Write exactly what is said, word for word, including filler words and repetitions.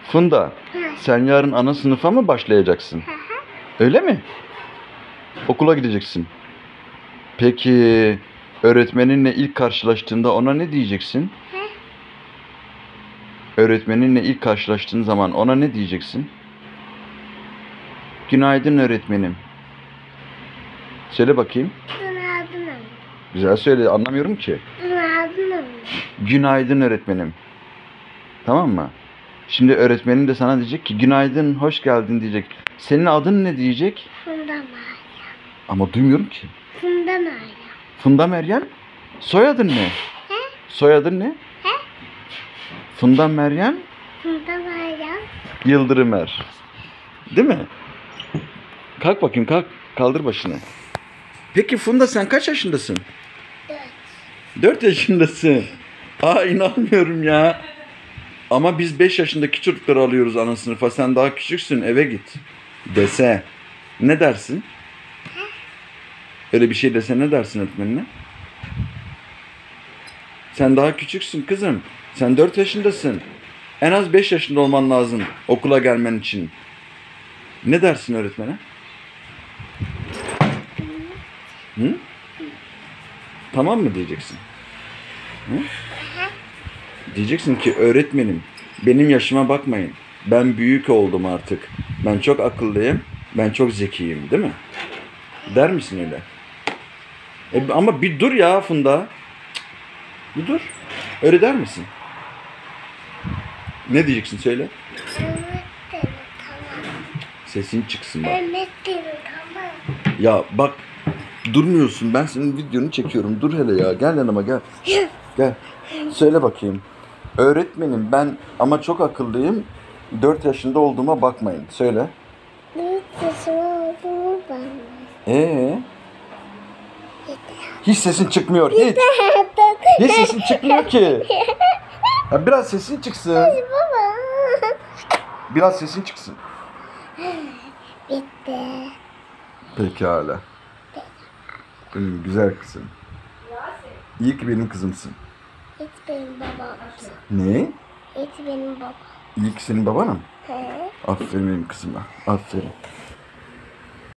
Funda, Hı. sen yarın ana sınıfa mı başlayacaksın? Hı hı. Öyle mi? Okula gideceksin. Peki öğretmeninle ilk karşılaştığında ona ne diyeceksin? Hı. Öğretmeninle ilk karşılaştığın zaman ona ne diyeceksin? Günaydın öğretmenim. Söyle bakayım. Günaydın. Güzel söyle, anlamıyorum ki. Günaydın. Günaydın öğretmenim. Tamam mı? Şimdi öğretmenin de sana diyecek ki günaydın, hoş geldin diyecek. Senin adın ne diyecek? Funda Meryem. Ama duymuyorum ki. Funda Meryem. Funda Meryem. Soyadın ne? He? Soyadın ne? He? Funda Meryem Funda Meryem. Yıldırımer. Değil mi? Kalk bakayım, kalk. Kaldır başını. Peki Funda, sen kaç yaşındasın? Dört. Dört yaşındasın. Aa, inanmıyorum ya. Ama biz beş yaşındaki çocukları alıyoruz ana sınıfa. Sen daha küçüksün, eve git. Dese. Ne dersin? Öyle bir şey dese ne dersin öğretmenine? Sen daha küçüksün kızım. Sen dört yaşındasın. En az beş yaşında olman lazım okula gelmen için. Ne dersin öğretmene? Hı? Tamam mı diyeceksin? Hı? Diyeceksin ki öğretmenim, benim yaşıma bakmayın. Ben büyük oldum artık. Ben çok akıllıyım. Ben çok zekiyim, değil mi? Der misin öyle? E, ama bir dur ya Funda. Bir dur. Öyle der misin? Ne diyeceksin söyle. Öğretmenim tamam. Sesin çıksın bak. Öğretmenim tamam. Ya bak, durmuyorsun. Ben senin videonu çekiyorum. Dur hele ya. Gel yanıma gel. Gel. Söyle bakayım. Öğretmenim ben ama çok akıllıyım. Dört yaşında olduğuma bakmayın. Söyle. Büyük yaşım olduğumu ben. Ee? Hiç sesin çıkmıyor. Hiç. Hiç sesin çıkmıyor ki. Ya biraz sesin çıksın. Baba. Biraz sesin çıksın. Bitti. Pekala. Benim güzel kızım. İyi ki benim kızımsın. Hiç benim babamsın. Ne? Hiç benim babam. İyi ki senin babanım. He? Aferin benim kızıma. Aferin.